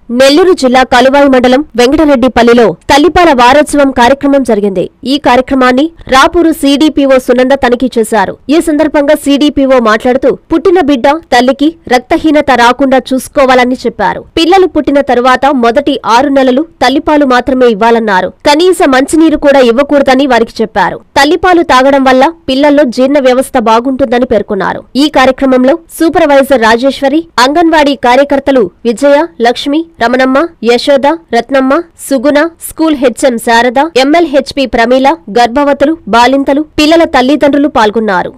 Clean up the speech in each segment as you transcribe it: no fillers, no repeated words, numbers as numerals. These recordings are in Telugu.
నెల్లూరు జిల్లా కలువాయి మండలం వెంకటరెడ్డిపల్లిలో తల్లిపాల వారోత్సవం కార్యక్రమం జరిగింది. ఈ కార్యక్రమాన్ని రాపూరు సీడీపీఓ సునంద తనిఖీ చేశారు. ఈ సందర్భంగా సీడీపీఓ మాట్లాడుతూ పుట్టిన బిడ్డ తల్లికి రక్తహీనత రాకుండా చూసుకోవాలని చెప్పారు. పిల్లలు పుట్టిన తరువాత మొదటి 6 నెలలు తల్లిపాలు మాత్రమే ఇవ్వాలన్నారు. కనీస మంచినీరు కూడా ఇవ్వకూడదని వారికి చెప్పారు. తల్లిపాలు తాగడం వల్ల పిల్లల్లో జీర్ణ వ్యవస్థ బాగుంటుందని పేర్కొన్నారు. ఈ కార్యక్రమంలో సూపర్వైజర్ రాజేశ్వరి, అంగన్వాడీ కార్యకర్తలు Vijaya, Lakshmi, Ramanamma, Yashoda, Ratnamma, Suguna, school HM Sharada, MLHP Pramila, గర్భవతులు, బాలింతలు, పిల్లల తల్లిదండ్రులు పాల్గొన్నారు.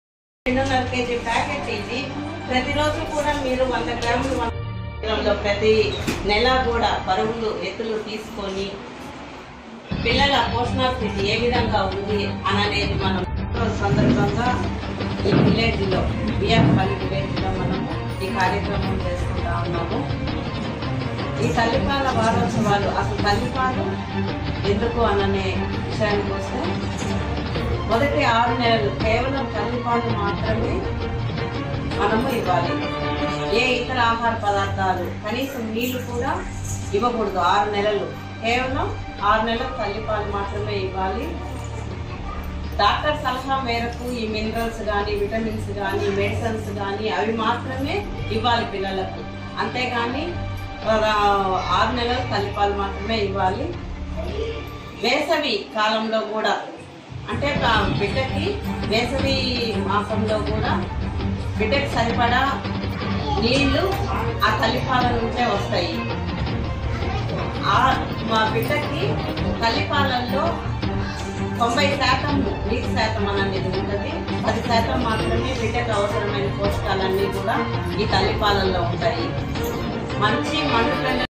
ప్రతి నెల కూడా బరువులు ఎత్తులు తీసుకొని పిల్లల పోషణ స్థితి ఏ విధంగా ఉంది అనేది మనం సందర్భంగా ఈ విలేజ్లో బియ్యపల్లి విలేజ్లో మనము ఈ కార్యక్రమం చేసుకుంటా ఉన్నాము. ఈ తల్లిపాల వారోత్సవాలు అసలు తల్లిపాలు ఎందుకు అనే విషయానికి వస్తే మొదటి 6 నెలలు కేవలం తల్లిపాలు మాత్రమే మనము ఇవ్వాలి. ఏ ఇతర ఆహార పదార్థాలు కనీసం నీళ్లు కూడా ఇవ్వకూడదు. 6 నెలలు కేవలం 6 నెలలు తల్లిపాలు మాత్రమే ఇవ్వాలి. డాక్టర్ సలహా మేరకు ఈ మినరల్స్ కానీ, విటమిన్స్ కానీ, మెడిసిన్స్ కానీ అవి మాత్రమే ఇవ్వాలి పిల్లలకు. అంతేగాని 6 నెలలు తల్లిపాలు మాత్రమే ఇవ్వాలి. వేసవి కాలంలో కూడా అంటే బిడ్డకి వేసవి మాసంలో కూడా బిడ్డకి సరిపడా నీళ్లు ఆ తల్లిపాల నుంచే వస్తాయి. మా బిడ్డకి తల్లిపాలల్లో 90% నీటి శాతం అనేది ఉంటుంది. 10% మాత్రమే బిడ్డకు అవసరమైన పోషకాలన్నీ కూడా ఈ తల్లిపాలల్లో ఉంటాయి. మంచి మనుగడ